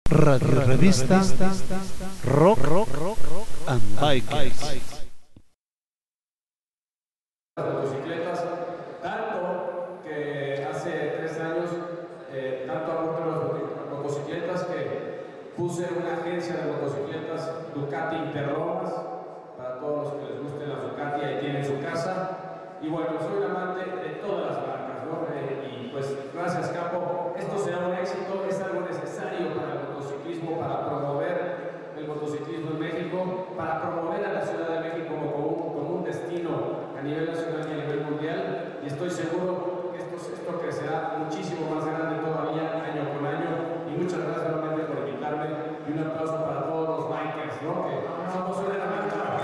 Radio Revista Rock and Bikers. Motocicletas, tanto que hace 3 años, tanto a las motocicletas que puse una agencia de motocicletas Ducati Interrogas para todos los que les gusten las Ducati, ahí tienen su casa. Y bueno, soy un amante de todas las marcas, ¿no? Y pues gracias, Capo, esto será un éxito, es algo necesario para el motociclismo, para promover el motociclismo en México, para promover a la Ciudad de México como un destino a nivel nacional y a nivel mundial, y estoy seguro que esto crecerá muchísimo más grande todavía año con año. Y muchas gracias nuevamente por invitarme, y un aplauso para todos los bikers, ¿no? Que somos una herramienta.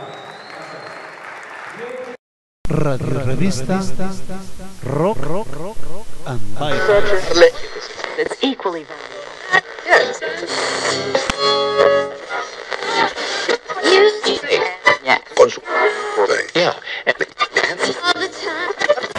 Radio Revista Rock and Bikers. That's equally valuable. Yes. Yeah. Yeah. All the time.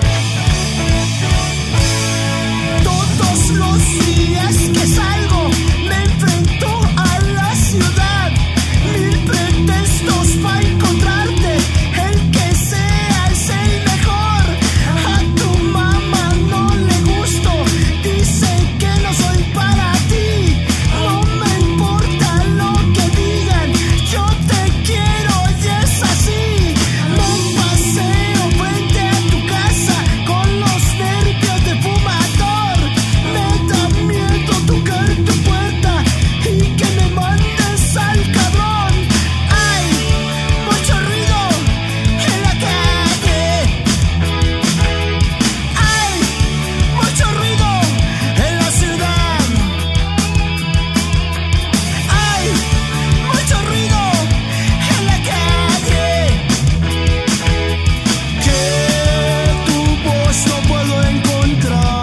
Todos los días que salgo me enfrento a la ciudad. Mil pretextos para encontrarte. El que sea es el mejor. A tu mamá no le gusto. Dice que no soy para ti. No me importa lo que digan. Yo te quiero y es así. No paseo frente a tu casa con los nervios de fumador. Me da miedo tocar tu puerta y que me mandes al cabrón. Hay mucho ruido en la calle. Hay mucho ruido en la ciudad. Hay mucho ruido en la calle. Que tu voz no puedo encontrar.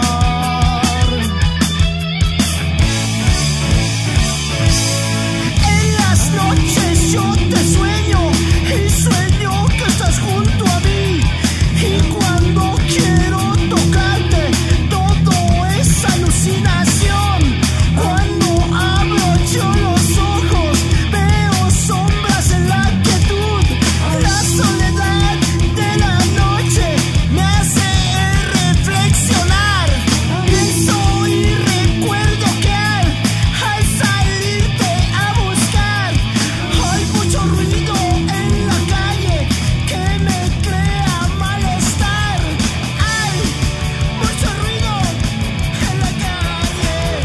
En las noches yo te sueño y sueño que estás junto a mí. Y cuando quiero tocarte, todo es alucinación. Cuando abro yo los ojos, veo sombras en la quietud. La soledad de la noche me hace reflexionar. Pienso y recuerdo que al salirte a buscar, hay mucho ruido en la calle que me crea malestar. Hay mucho ruido en la calle.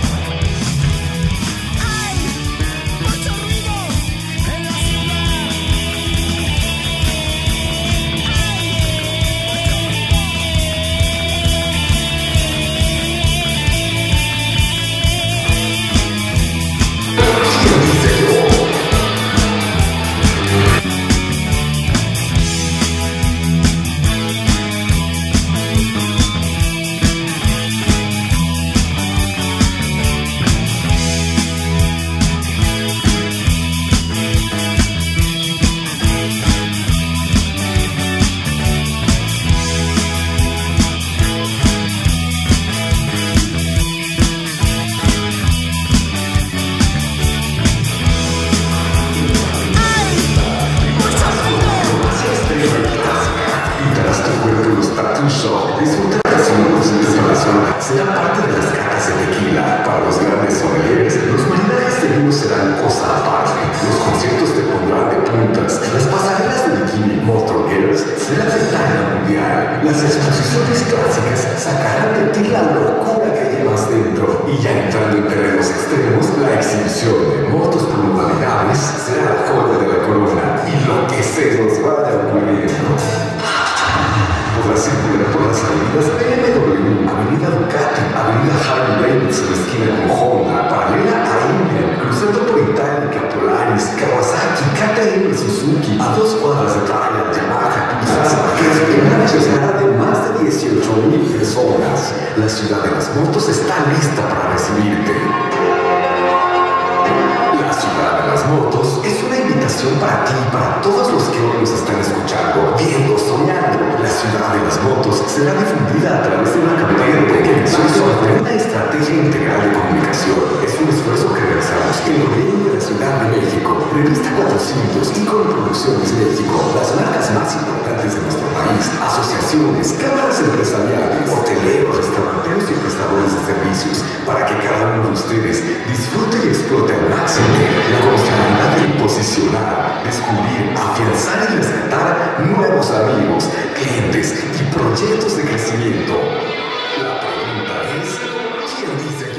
Hay mucho ruido en la ciudad. Mientras tu cuerpo no está tu show, disfruta de las conocimientos de la zona. Será parte de las catas de tequila. Para los grandes sommeliers, los maridajes de vino serán cosa aparte. Los conciertos te pondrán de puntas. Las pasarelas de bikini Motor Girls serán de talla mundial. Las exposiciones clásicas sacarán de ti la locura que llevas dentro. Y ya entrando en terrenos extremos, la exhibición de motos por modalidades será la joya de la corona. Y lo que se nos vaya ocurriendo. Podrás circular por las avenidas BMW, Avenida Ducati, Avenida Harley Davidson, esquina con Honda, paralela a Indian, cruzando por Itálica, Polaris, Kawasaki, KTM, Suzuki, a 2 cuadras de Trial, Yamaha, que esperará llegar de más de 18,000 personas. La ciudad de las motos está lista para recibirte. La ciudad de las motos es una invitación para ti y para todos los que hoy nos están escuchando, viendo, soñando. La ciudad de las motos será difundida a través de una campaña de televisión sobre una estrategia integral de comunicación. Es un esfuerzo que realizará Ferroviario de la Ciudad de México, Revista 400 y con Producciones México, las marcas más importantes de nuestro país, asociaciones, cámaras empresariales, hoteleros, restauranteros y prestadores de servicios, para que cada uno de ustedes disfrute y explote al máximo la posibilidad de posicionar, descubrir, afianzar y rescatar nuevos amigos, clientes y proyectos de crecimiento. La pregunta es, ¿quién dice